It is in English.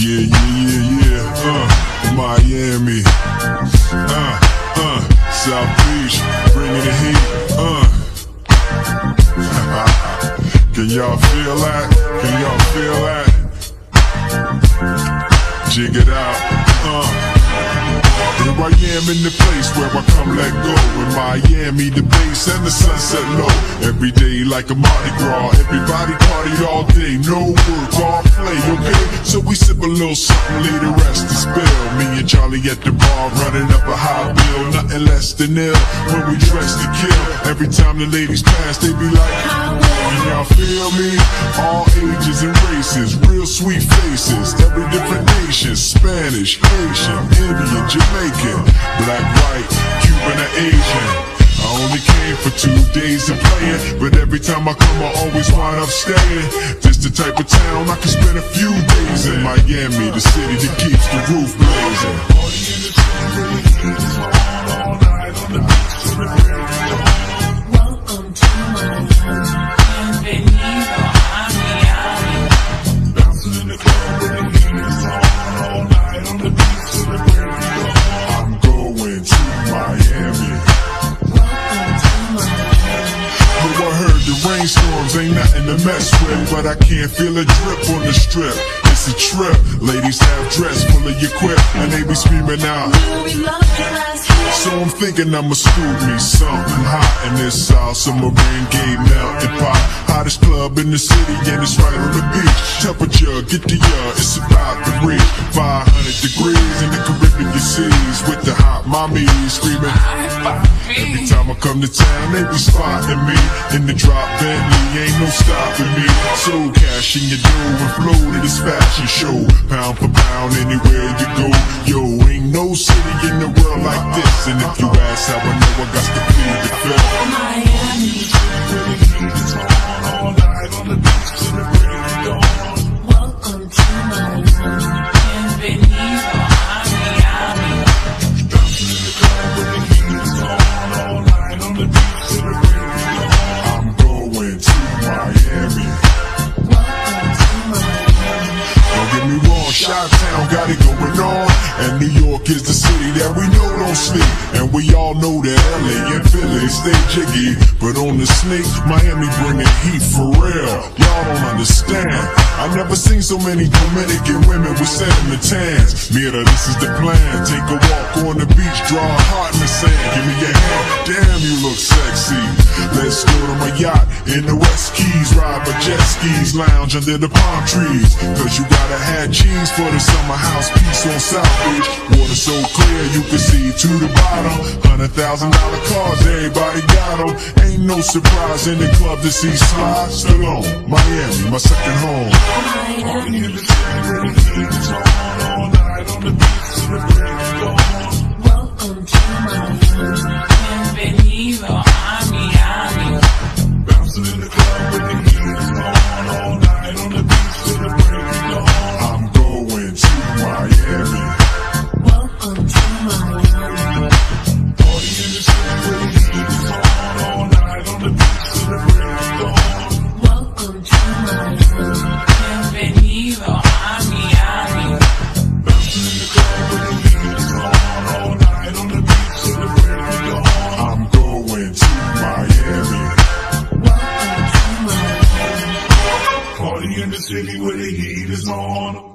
Miami, South Beach, bringing the heat, Can y'all feel that? Can y'all feel that? Jig it out, Here I am in the place where I come let go. In Miami, the bass and the sunset low. Every day like a Mardi Gras. Everybody party all day. No work, all play, okay? So we sip a little something, leave the rest to spill. Me and Charlie at the bar running up a high bill. Nothing less than ill when we dress to kill. Every time the ladies pass, they be like, can y'all feel me? All ages and races, real sweet faces. Every different nation, Spanish, Haitian, Indian, Jamaican, black, white, Cuban, or Asian. I only came for 2 days of playing, but every time I come I always wind up staying. This the type of town I can spend a few days in. Miami, the city that keeps the roof blazing. Party in the city, really heat is on all night on the beach till the break of dawn. Welcome to Miami. Bienvenido a Miami. Bouncing in the club with the heat is on all night on the beach till the break of dawn. I'm going to Miami. I heard the rainstorms ain't nothing to mess with, but I can't feel a drip on the strip. It's a trip. Ladies have dress full of your quip, and they be screaming out. So I'm thinking I'ma scoop me something hot in this South Submarine Gay melting pot. Hottest club in the city, and it's right on the beach. Temperature, get to ya, it's about to reach 500 degrees in the Caribbean seas with the hot mommies screaming. Every time I come to town, they be spotting me in the drop Bentley, ain't no stopping me. So cash in your dough and flow to this fashion show. Pound for pound, anywhere you go. Yo, ain't no city in the world like this. And if you ask how I know, I got to plead the fifth. Miami, where the heat is on all night on the beach till the break of dawn. welcome to Miami. Bienvenido a Miami. Bouncing in the club where the heat is on all night on the beach till the break of dawn. I'm going to Miami. Welcome to Miami. Don't get me wrong, Chi-Town got it going on, and New York is the city that we know don't sleep. And we all know that LA and Philly stay jiggy, but on the sneak, Miami bringing heat for real. Y'all don't understand. I never seen so many Dominican women with cinnamon tans. Mira, this is the plan. Take a walk on the beach, draw a heart in the sand. Give me your hand, damn you look sexy. Let's go to my yacht in the West Keys, ride my jet skis, lounge under the palm trees. Cause you gotta have cheese for the summer house piece on South Beach. Water so clear you can see to the bottom. $100,000 cars, everybody got them. Ain't no surprise in the club to see Sly Stallone. Miami, my second home. Miami, In the city where the heat is on all night on the beach till the break of dawn. welcome to Miami. Bienvenido a Miami. Bouncing in the club where the heat is on all night on the beach till the break of dawn. I'm going to Miami. Welcome to Miami. Party in the city where the heat is on all night on the beach till the break of dawn. Welcome to Miami. Bienvenido a Miami. Bouncing in the club where the heat is on all night on the beach till the break of dawn. I'm going to Miami. Welcome to Miami. Party in the city where the heat is on.